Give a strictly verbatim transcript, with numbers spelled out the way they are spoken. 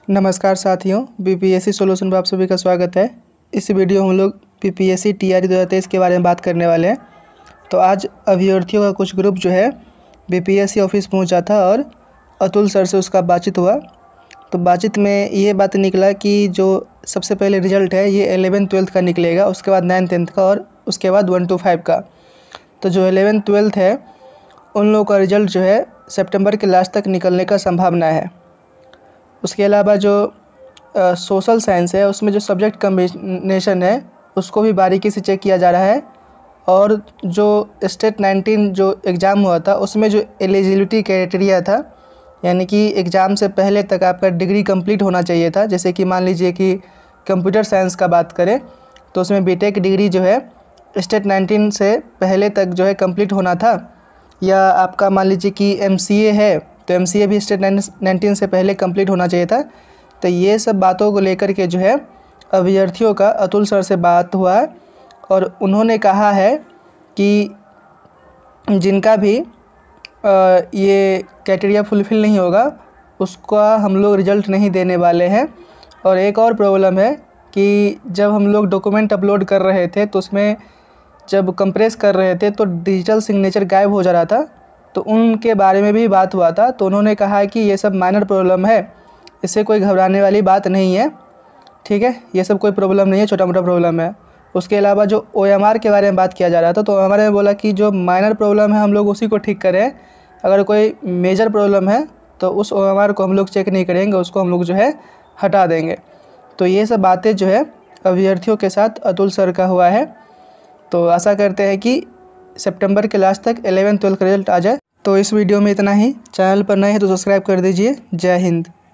नमस्कार साथियों, BPSC solution पर आप सभी का स्वागत है। इस वीडियो हम लोग बीपीएससी टीआरई दो हज़ार तेईस के बारे में बात करने वाले हैं। तो आज अभ्यर्थियों का कुछ ग्रुप जो है बीपीएससी ऑफिस पहुंचा था और अतुल सर से उसका बातचीत हुआ। तो बातचीत में ये बात निकला कि जो सबसे पहले रिजल्ट है ये एलेवेंथ ट्वेल्थ का निकलेगा, उसके बाद नाइन टेंथ का और उसके बाद वन टू फाइव का। तो जो एलेवेंथ ट्वेल्थ है उन लोगों का रिजल्ट जो है सितंबर के लास्ट तक निकलने का संभावना है। उसके अलावा जो सोशल साइंस है उसमें जो सब्जेक्ट कम्बिनेशन है उसको भी बारीकी से चेक किया जा रहा है। और जो स्टेट नाइनटीन जो एग्ज़ाम हुआ था उसमें जो एलिजिबिलिटी क्राइटेरिया था, यानी कि एग्ज़ाम से पहले तक आपका डिग्री कंप्लीट होना चाहिए था। जैसे कि मान लीजिए कि कंप्यूटर साइंस का बात करें तो उसमें बीटेक डिग्री जो है स्टेट नाइनटीन से पहले तक जो है कंप्लीट होना था। या आपका मान लीजिए कि एमसीए है तो एमसीए भी स्टेट नाइनटीन से पहले कंप्लीट होना चाहिए था। तो ये सब बातों को लेकर के जो है अभ्यर्थियों का अतुल सर से बात हुआ है और उन्होंने कहा है कि जिनका भी आ, ये क्राइटेरिया फुलफ़िल नहीं होगा उसका हम लोग रिज़ल्ट नहीं देने वाले हैं। और एक और प्रॉब्लम है कि जब हम लोग डॉक्यूमेंट अपलोड कर रहे थे तो उसमें जब कंप्रेस कर रहे थे तो डिजिटल सिग्नेचर गायब हो जा रहा था, तो उनके बारे में भी बात हुआ था। तो उन्होंने कहा कि ये सब माइनर प्रॉब्लम है, इससे कोई घबराने वाली बात नहीं है, ठीक है, ये सब कोई प्रॉब्लम नहीं है, छोटा मोटा प्रॉब्लम है। उसके अलावा जो ओएमआर के बारे में बात किया जा रहा था तो ओएमआर में बोला कि जो माइनर प्रॉब्लम है हम लोग उसी को ठीक करें, अगर कोई मेजर प्रॉब्लम है तो उस ओएमआर को हम लोग चेक नहीं करेंगे, उसको हम लोग जो है हटा देंगे। तो ये सब बातें जो है अभ्यर्थियों के साथ अतुल सर का हुआ है। तो आशा करते हैं कि सितंबर के लास्ट तक एलेवेंथ ट्वेल्थ का रिजल्ट आ जाए। तो इस वीडियो में इतना ही। चैनल पर नए हैं तो सब्सक्राइब कर दीजिए। जय हिंद।